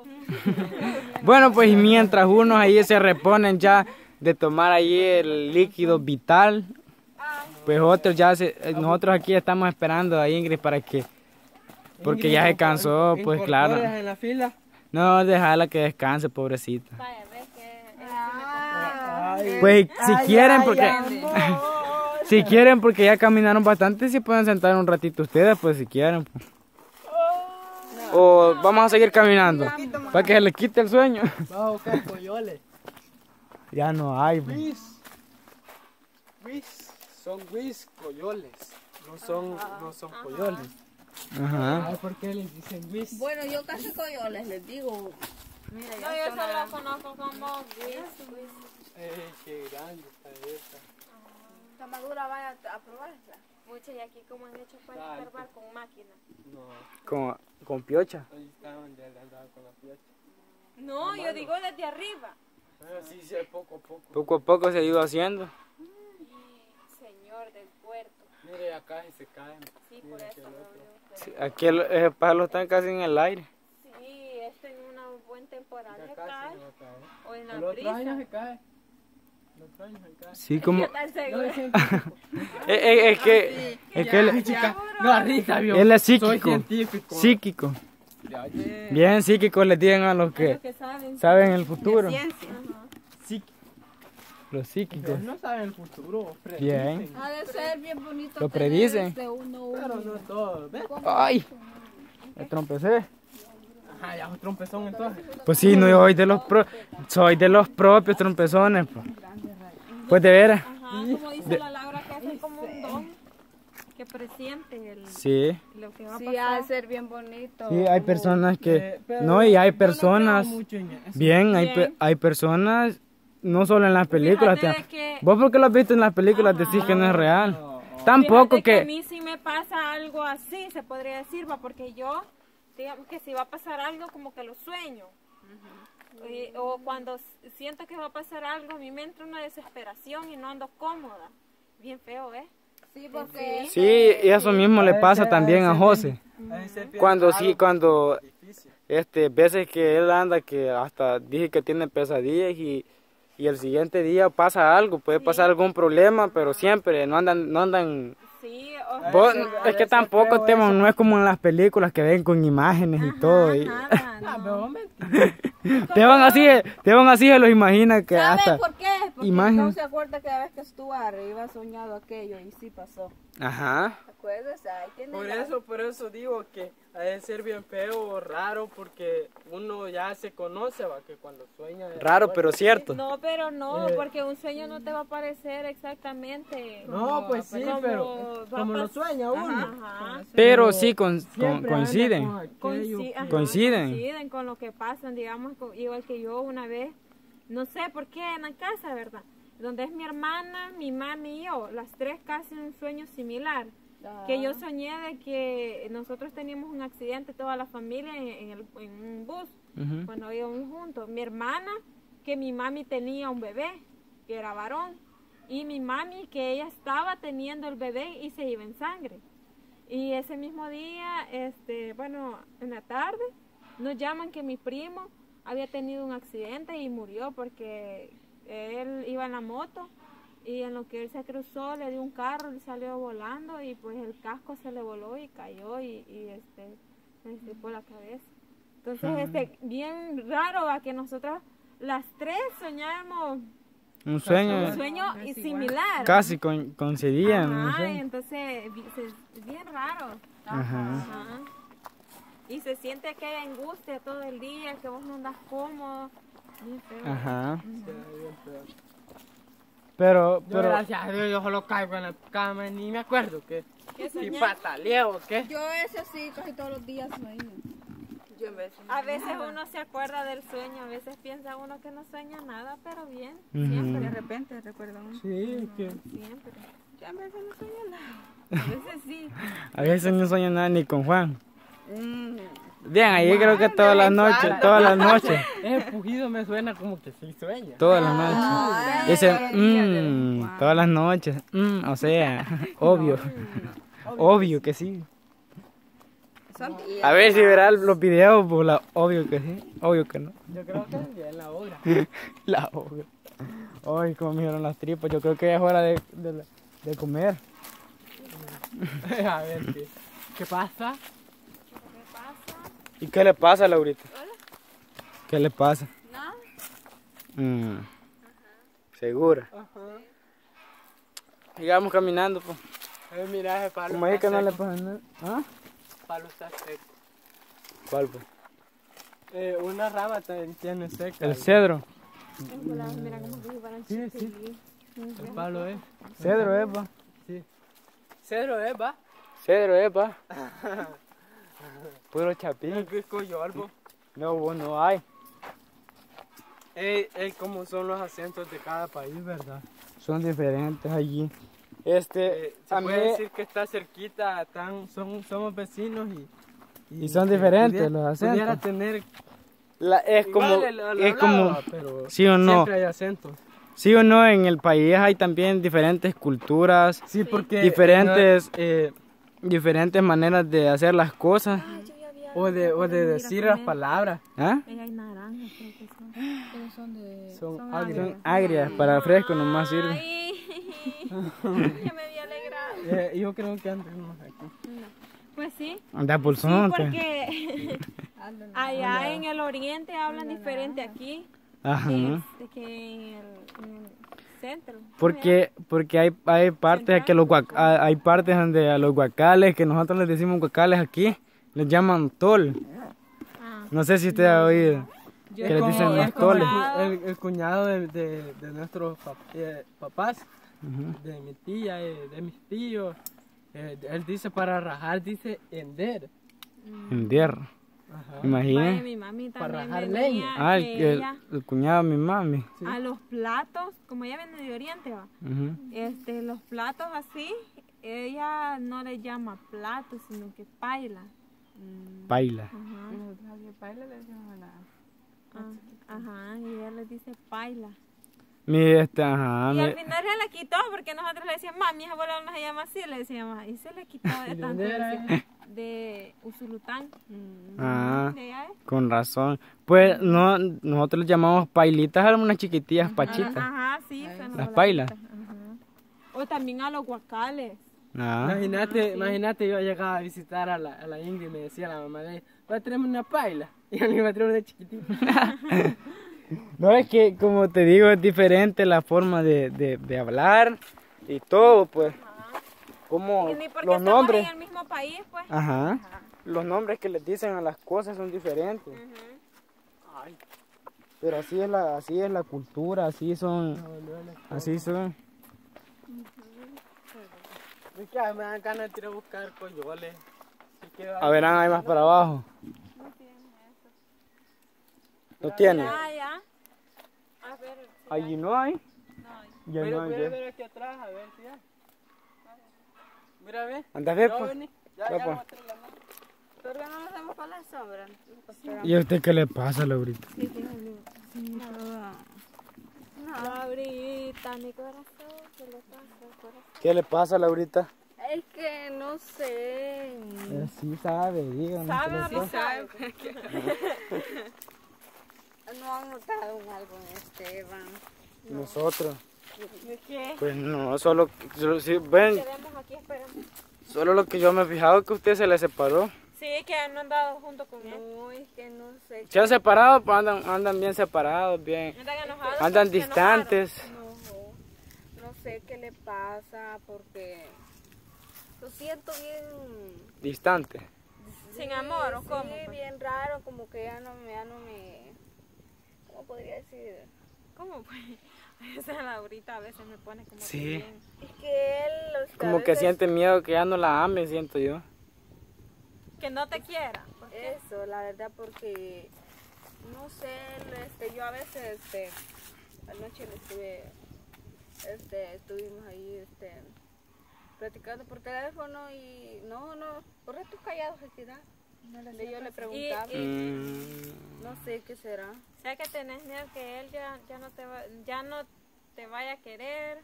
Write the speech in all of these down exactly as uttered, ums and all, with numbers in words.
Bueno, pues mientras unos ahí se reponen ya de tomar ahí el líquido vital, pues otros ya se, nosotros aquí estamos esperando a Ingrid para que, porque ya se cansó, pues claro. ¿En la fila? No, dejarla que descanse, pobrecita. Vaya, ves que... Ay, Pues si ay, quieren, ay, porque amor. si quieren, porque ya caminaron bastante, si pueden sentar un ratito ustedes, pues si quieren. Pues. O vamos a seguir caminando, para que se les quite el sueño. Vamos a buscar coyoles. Ya no hay. Pues. Whis. Whis. Son whis coyoles. No son, no son coyoles. Ajá. Ay, ¿por qué les dicen whis? Bueno, yo casi coyoles les digo. Mira, No, yo solo conozco como Whis. Ey, qué grande está esta. Está madura, vaya a probarla. Mucho y aquí como han hecho para Salto. escarbar con máquina. No, Con, con piocha. ahí está donde él andaba con la piocha. No, yo digo desde arriba. Pero sí, sí, poco a poco. Poco a poco se ha ido haciendo. Señor del puerto. Mire, acá se caen. Sí, por Mire eso que el lo otro. veo. Sí, aquí el, ese pájaro está casi en el aire. Sí, esto en una buena temporada Ya se casi cae. se va a caer. O en la El otro año brisa. se cae. El otro año se cae. Sí, como... ¿Qué tal No, seguro? es científico. Es, es- es que... Es que él, Chica, no, risa, vio. él es Soy psíquico. científico. Psíquico. Ya, ya. Bien psíquico les digan a los A que los que saben. saben el futuro. Ciencia. Psíquico. Los psíquicos. Ustedes no saben el futuro. Bien. predicen. Ha de ser bien bonito. Lo tener predicen. este uno, uno. Pero no todos, ¿ves? ¡Ay! Me trompecé. Ajá, ya es un trompezón entonces. Pues sí, no, yo soy de los, pro- soy de los propios trompezones. Pues, pues de veras. Ajá, como dice la Laura, que eso es como un don que presiente el, Sí. lo que va a Sí, pasar. ha de ser bien bonito. Sí, hay personas que... Eh, pero No, y hay yo no personas... creo mucho en eso. Bien, hay, Bien. pe- hay personas... No solo en las películas. Fíjate tía. de que- Vos porque lo has visto en las películas decís que no es real. No. Tampoco Fíjate que a que... mí sí me pasa algo así, se podría decir, va, porque yo, digamos que si va a pasar algo, como que lo sueño. Y- o cuando s- siento que va a pasar algo, a mí me entra una desesperación y no ando cómoda. Bien feo, ¿eh? Sí, porque... Sí, y eso mismo le pasa también a José. Ha de ser bien Cuando raro, sí, cuando... difícil. Este, veces que él anda que hasta dije que tiene pesadillas y, y el siguiente día pasa algo, puede pasar algún problema, pero siempre no andan, no andan. Sí, o Vos- Eso- es que eso tampoco creo tema, eso. no es como en las películas que ven con imágenes y todo. Y, nada, Ah, no. pero mentira. te van así, te van así, se los imagina que ¿Sabes hasta. por qué? Porque imagen. no se acuerda que la vez que estuvo arriba soñado aquello y sí pasó. Ajá. ¿Te acuerdas? Ahí tiene Por la- eso, por eso digo que ha de ser bien feo o raro porque uno ya se conoce, va, que cuando sueña... Raro, pero cierto. No, pero no, Eh. porque un sueño no te va a parecer exactamente. No, pues sí, como pero va a como lo pas- sueña uno. Ajá. Pero sí con, con- Siempre anda coinciden. con aquello Coinci- que- ajá, Coinciden. coinciden con lo que pasan, digamos, co- igual que yo una vez, no sé por qué en la casa, ¿verdad? Donde es mi hermana, mi mami y yo, las tres casi un sueño similar. Ah. Que yo soñé de que nosotros teníamos un accidente, toda la familia, en, en el- en un bus, Ujú. cuando íbamos juntos. Mi hermana, que mi mami tenía un bebé, que era varón, y mi mami, que ella estaba teniendo el bebé y se iba en sangre. Y ese mismo día, este, bueno, en la tarde, nos llaman que mi primo había tenido un accidente y murió porque él iba en la moto y en lo que él se cruzó le dio un carro, él salió volando y pues el casco se le voló y cayó y, y este, se estripó la cabeza. Entonces, este, bien raro a que nosotras las tres soñamos Un sueño un sueño y similar. casi con- coincidían. no Ajá, sé. entonces vi- se- es bien raro. Ajá. Ajá. Y se siente aquella angustia todo el día, que vos no andas cómodo. Bien feo. Ajá. Sí, bien feo. Pero, Yo, pero, gracias a Dios, yo solo caigo en la cama y ni me acuerdo que ¿Qué si soñás? pataleo, ¿qué? Yo ese sí, casi todos los días sueño. Yo en veces A veces uno se acuerda del sueño, a veces piensa uno que no sueña nada, pero bien, Ujú. siempre, de repente recuerdo uno. Sí, que... siempre. Yo en veces no sueño nada. A veces sí. a veces no sueño nada ni con Juan. Mm. Bien, ahí creo que todas las noches, todas las noches, Ese pujido me suena como que sí sueña. todas las noches. Dice, mmm, todas las noches, mm, o sea, obvio, obvio que sí. Son y- A ver si verá los videos, pues la, obvio que sí, obvio que no. Yo creo que es bien la obra. La obvio. Ay, como me dieron las tripas, yo creo que ya es hora de, de, de comer. A ver, ¿qué, qué pasa? ¿Qué pasa? ¿Y qué le pasa, Laurita? Hola. ¿Qué le pasa? Nada. Mm. ¿Segura? Ajá. Sigamos caminando, pues. A ver, mira, ese palo Como es que está no le seco. pasa nada. ¿Ah? El palo está seco. ¿Cuál, pues? Eh, una rama también tiene seca. El cedro. Mira cómo se llevaron Sí, sí. El palo es. Cedro, epa. Sí. Cedro es, va. Cedro, epa. Puro chapín. El que es coyolbo. No, vos no hay. Ey, ey, cómo son los acentos de cada país, ¿verdad? Son diferentes allí. Este, Eh, se a mí, puede decir que está cerquita, tan, son, somos vecinos y... Y son que diferentes pudiera- los acentos. Pudiera tener... la, es como, igual el- el es como, hablado, pero sí o no, siempre hay acentos. sí o no, en el país hay también diferentes culturas, Sí, porque... Diferentes- eh, diferentes maneras de hacer las cosas. o de, o de decir las palabras. ¿Ah? Ella hay naranjas, creo que son. Pero son de... Son, Son agrias. Son agrias, para fresco nomás sirve. Ay, ya me había alegrado. Eh, yo creo que antes no aquí. Pues sí. Anda Sí, pulsonte. porque allá en el oriente hablan diferente aquí Ajá. que, este, que en el, en el centro. Porque, porque hay, hay partes que los guac- a- hay partes donde a los guacales, que nosotros les decimos guacales aquí, les llaman tol. Ah. No sé si usted ha oído. Es Que le como- dicen es los como toles. El, el- el cuñado de, de, de nuestros pap- eh, papás, Ujú. de mi tía, eh, de mis tíos. eh, él dice para rajar, dice ender. En tierra. Ajá. Vaya, Imagínese. mi mami Para también rajar venía leña. Ah, el, que el, ella el cuñado de mi mami. Sí. a los platos, como ella viene de Oriente, va, Ujú. este, los platos así, ella no le llama platos, sino que paila. Paila. Ajá, Nosotros aquí paila le decimos a la... ah, ajá, y ella le dice paila. Mi, este, ajá, Y mi, al final se le quitó porque nosotros le decíamos, mami, mi abuela no se llama así, le decíamos, y se le quitó de ¿Y de tanto dónde era decir, de Usulután. ah, De allá es. con razón. Pues no, nosotros les llamamos pailitas a unas chiquitillas pachitas. Ajá, sí, son Las pailas. Ajá. O también a los guacales. Ah, Imagínate, imagínate, yo llegaba a visitar a la, a la Ingrid y me decía la mamá de ella, va a traerme una paila. Y yo le iba a traer una chiquitita. no, es que como te digo, es diferente la forma de, de, de hablar y todo, pues. Como Y ni porque los estamos nombres. en el mismo país, pues. Ajá. Los nombres que les dicen a las cosas son diferentes. Ujú. Ay, Pero así es la, así es la cultura, así son, no, no, no. así son. Es que me dan ganas de ir a buscar coyoles. Si quiero- A ver, hay más para abajo. ¿No tiene? Ah, ya. A ver. si Allí no hay. no hay. Ya Mira, no hay. mira, ya. mira aquí atrás, a ver si hay. Mira, ve. Anda a ver, Ya, pues. vení. Ya, Va, ya, pues. lo voy a traer la mano. ¿Por qué no lo hacemos con la sombra? ¿Y a usted qué le pasa, Laurita? Sí, fíjate. Sí, toda... Laurita, mi corazón, ¿qué le pasa al corazón? ¿Qué le pasa, Laurita? Es que no sé... Sí sabe, díganos. ¿Sabe o Sí no sabe, sabe? no han notado algo en Esteban. Nosotros. ¿De qué? Pues no, solo, solo sí, ven, Quedemos aquí esperando. solo lo que yo me he fijado es que usted se le separó. Sí, que no han andado junto con él. No, es que no sé. Se han separado, pues andan, andan bien separados, bien. Andan enojados. Andan porque se distantes. No, no sé qué le pasa porque lo siento bien... Distantes. enojaron. Sin amor, ¿o sí, cómo? pues? bien raro, como que ya no, me- ya no me... ¿Cómo podría decir? ¿Cómo pues? Esa Laurita a veces me pone como Sí. que bien. Es que él... o sea, a Como que veces- siente miedo que ya no la ame, siento yo. Que no te quiera. ¿por qué? Eso, la verdad, porque... No sé, este, yo a veces, este... Anoche le estuve... Este, estuvimos ahí, este... Platicando por teléfono y... No, no, por rato callados, ¿verdad? De yo le preguntaba. Y- Mm, No sé qué será. O sea que tenés miedo que él ya, ya, no te va, ya no te vaya a querer.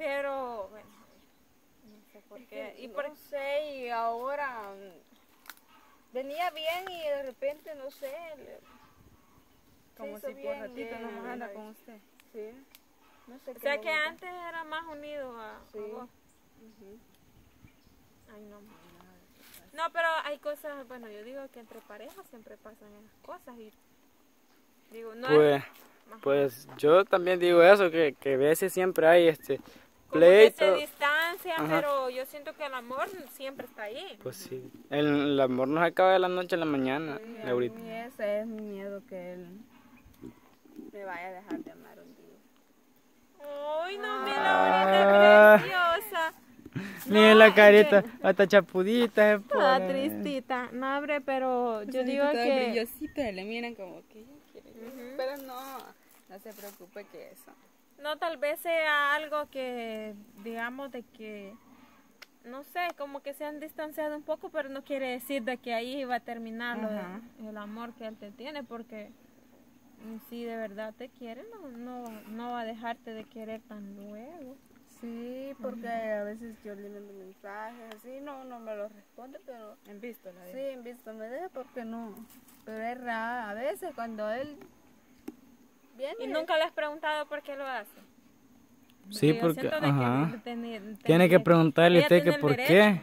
Pero, bueno, no sé por qué. Y por, No sé, y ahora... venía bien y de repente, no sé, le- Como se si hizo por bien ratito y- nomás anda con usted. Sí, no sé O qué sea le que gusta. antes era más unido a, a Sí. vos. Ujú. Ay, no. No, pero hay cosas, bueno, yo digo que entre parejas siempre pasan esas cosas y digo, no Pues, es ajá, pues yo también digo eso, que, que a veces siempre hay este como que se pleito. distancian, Ajá. pero yo siento que el amor siempre está ahí. Pues sí, el, el amor no se acaba de la noche a la mañana, Sí, a Laurita. mí ese es mi miedo, que él me vaya a dejar de amar un día. Ay, no, mi Ah. Laurita preciosa. Miren No, la es carita, que- hasta chapudita. se Toda pone. tristita. No, hombre, pero yo Pues digo ahorita que... brillosita, le miran como que ella quiere. Pero no, no se preocupe que eso. No, tal vez sea algo que, digamos, de que, no sé, como que se han distanciado un poco, pero no quiere decir de que ahí va a terminar lo de- Ajá. el amor que él te tiene, porque mm, si de verdad te quiere, no, no, no va a dejarte de querer tan luego. Sí, porque a veces yo le mando mensajes así, no, no me lo responde, pero ¿Han visto la de sí, en visto me deja porque no. Pero es raro, a veces cuando él viene. Y nunca le has preguntado por qué lo hace. Sí, yo porque, siento de que ajá. ten- ten- Tiene que preguntarle a ella usted que tiene el por derecho. qué.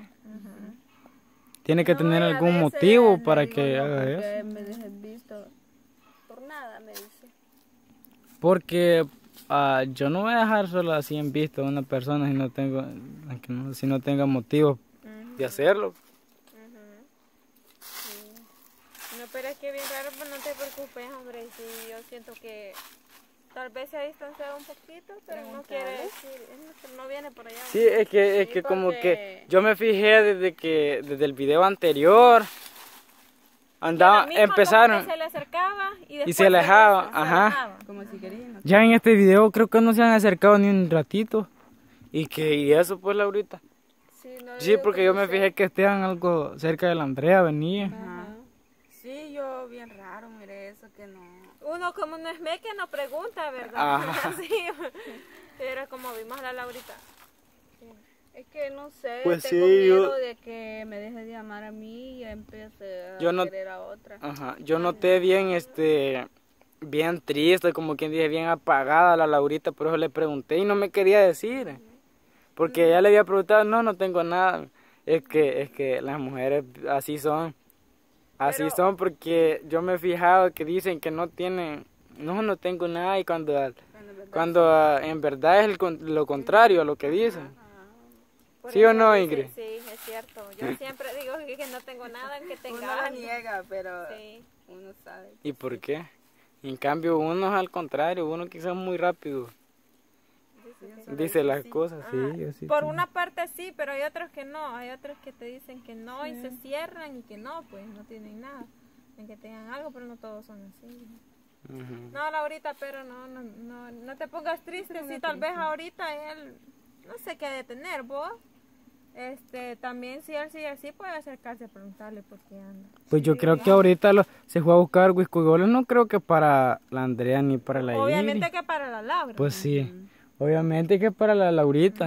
Tiene que No, tener y a algún veces motivo le para digo, que no, haga porque eso. me dejes visto por nada, me dice. Porque ah, yo no voy a dejar solo así en visto a una persona si no tengo, aunque no- si no tenga motivo de hacerlo. Ujú. Sí. No, pero es que bien raro, pues no te preocupes, hombre. Sí, yo siento que tal vez se ha distanciado un poquito, pero no quiere decir, eh, no, no viene por allá. Sí, es que, es Sí, que como porque- que yo me fijé desde que, desde el video anterior, andaba, Misma empezaron, como que se le acercaba y, después se alejaba, se ajá. alejaba. como si querían. ya en este video creo que no se han acercado ni un ratito. Y que, y eso pues Laurita. Sí, no le Sí, digo porque que yo no me sé. fijé que Esteban algo cerca de la Andrea venía. Ajá. Sí, yo bien raro, mire eso que no. Uno como no es meque no pregunta, ¿verdad? Ajá. Sí, pero como vimos a la Laurita. Es que no sé, Pues tengo sí, miedo yo- de que me deje de amar a mí y empiece a Yo no- querer a otra. Ajá, yo noté bien, este, bien triste, como quien dice, bien apagada la Laurita, por eso le pregunté y no me quería decir. Porque ella le había preguntado, no, no tengo nada. Es que, es que las mujeres así son. Así Pero- son porque yo me he fijado que dicen que no tienen, no, no tengo nada y cuando, cuando ah, en verdad es el con- lo contrario a lo que dicen. Por ¿Sí o eso no, dice- Ingrid? Sí, es cierto. Yo siempre digo que, que no tengo nada que tenga Uno lo algo. niega, pero Sí. uno sabe. ¿Y por qué? En cambio uno es al contrario, uno quizás muy rápido dice las cosas, sí, Ajá. yo sí Por tengo. una parte sí, pero hay otros que no. Hay otros que te dicen que no y se cierran y que no, pues no tienen nada. En que tengan algo, pero no todos son así. Ujú. No, Laurita, pero no, no, no, no te pongas triste. Sí, tal vez ahorita él, no sé qué ha de tener vos. Este, también si él sigue así, puede acercarse a preguntarle por qué anda. Pues yo creo que ahorita lo- se fue a buscar whisky goles, no creo que para la Andrea ni para la Obviamente Ingrid. que para la Laura. Pues sí, obviamente que para la Laurita.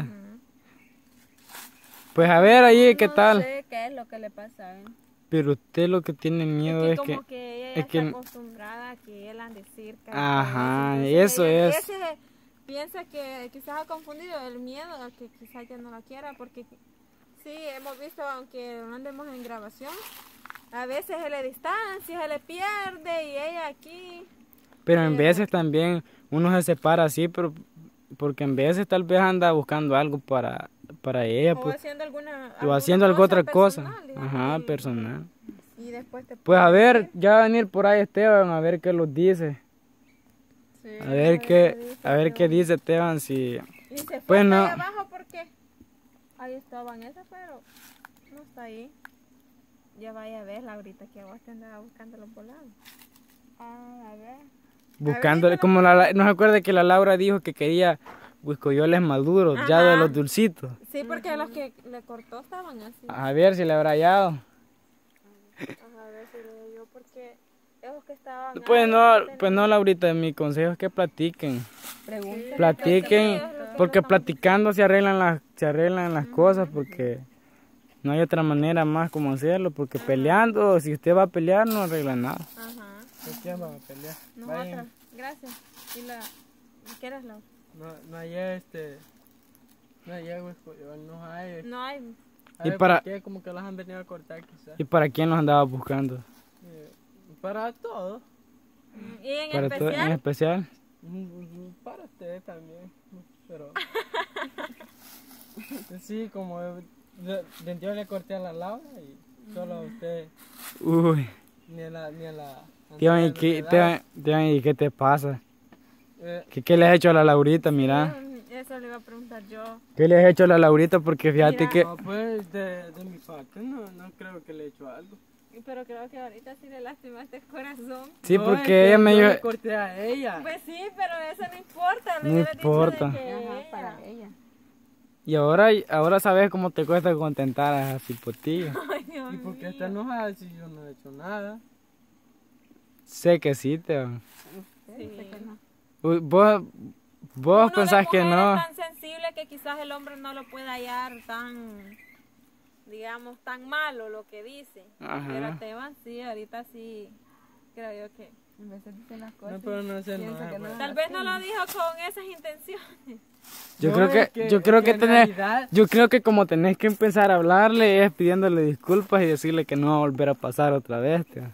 Pues a ver ahí qué No tal. sé qué es lo que le pasa a él. Pero usted lo que tiene miedo es es que que... como que, ella ya es que- está acostumbrada a que él ande cerca. y Ajá, todo Entonces, eso ella- es. ese piensa que quizás ha confundido el miedo a que quizás ya no la quiera, porque sí, hemos visto, aunque no andemos en grabación, a veces se le distancia, se le pierde y ella aquí. Pero en veces también uno se separa así, pero porque en veces tal vez anda buscando algo para, para ella, O pues, haciendo alguna, o alguna haciendo alguna otra cosa. personal, digamos, Ajá, y- personal. Y después te Pues a puede ver, decir. ya va a venir por ahí Esteban, a ver qué los dice. Sí. A ver qué, a ver qué dice Esteban, si... Y se fue Pues hasta no. ahí abajo porque ahí estaban esas, pero no está ahí. Ya vaya a ver, Laurita, que a vos te andaba buscando los volados. Ah, a ver. Buscándole, como la, no se acuerda que la Laura dijo que quería huiscoyoles maduros, ya de Ajá. los dulcitos. Sí, porque los que le cortó estaban así. A ver si le habrá hallado. Ajá, a ver si le yo, porque esos que estaban Pues ahí, no, tenían- pues no, Laurita, mi consejo es que platiquen. Pregunta. Platiquen, Sí, es lo que porque no estamos- platicando se arreglan las, se arreglan las cosas, porque No hay otra manera más como hacerlo, porque peleando, si usted va a pelear, no arregla nada. Ajá. ¿Por quién van a pelear? Nosotras. Vayan. Gracias. ¿Y la... ¿Quieres la...? No, no hay este... No hay agua, no hay... No hay... A Y ver, para- ¿por qué? Como que las han venido a cortar quizás. ¿Y para quién los andaba buscando? Eh, para todo. ¿Y en ¿Para todo en especial? especial? Mm, Para usted también. Pero... Sí, como... de- de- Yo le corté a la Laura y solo a usted... Uy, Ni a la... Ni a la Teban, ¿y anciana qué, de edad. Teban, Teban, ¿y qué te pasa? Eh, ¿Qué, qué le has hecho a la Laurita, mira? Mm, Eso le iba a preguntar yo. ¿Qué le has hecho a la Laurita? Porque fíjate Mira. que... No, pues de, de mi parte no, no creo que le he hecho algo. Pero creo que ahorita sí le lastimaste el corazón. Sí, No, porque es que ella me yo dijo... le corté a ella. Pues sí, pero eso no importa. Le No hubieras dicho de importa. que Ajá, ella- para ella. Y ahora, ahora sabes cómo te cuesta contentar a esa cipotilla. Ay, Dios ¿Y por qué mío. está enojada si yo no he hecho nada? Sé que sí, Teban. Sí. Uy, Vos, vos Uno de pensás que mujer no. es tan sensible que quizás el hombre no lo pueda hallar tan, digamos, tan malo lo que dice. Ajá. Pero Teban sí, ahorita sí, creo yo que... A veces dicen las No, cosas. pero no se piensa enoja. que no pues. es Tal vez no lo dijo con esas intenciones. Yo No, creo es que, yo creo es que en tenés, realidad- yo creo que como tenés que empezar a hablarle es pidiéndole disculpas y decirle que no va a volver a pasar otra vez, Teban.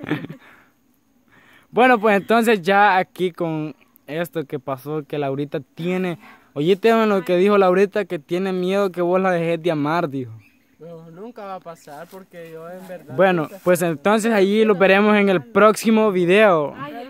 Bueno, pues entonces ya aquí con esto que pasó, que Laurita tiene... Oye, Teban, lo que dijo Laurita, que tiene miedo que vos la dejes de amar, dijo. Pero nunca va a pasar porque yo en verdad... Bueno, pues entonces allí lo veremos en el próximo video. Ay, Dios